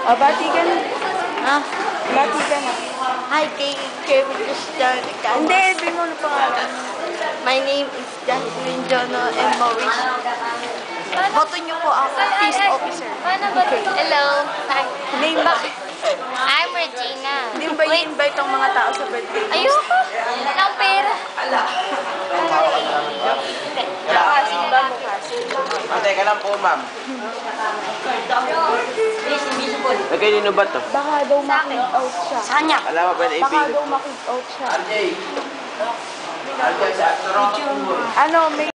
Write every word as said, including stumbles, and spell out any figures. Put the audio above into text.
Ah, bati ka na. Ha? Bati ka na. Hi, kay Kevin Cristian. Hindi, sabihin mo na pangalan. My name is Jacqueline Jono and Maurice. Boto niyo po ako, peace officer. Paano ba? Hello. Hi. Name ba? I'm Regina. Hindi mo ba i-invite ang mga tao sa birthday? Ayoko. Ng pera. Mukhasin ba? Mukhasin. Ate ka lang po, ma'am. Lagay nino ba to? Baka daw makid out siya. Sa kanya. Alam mo, pwede Baka ibigay. daw makid out siya. R J. R J sa restaurant. Ano, may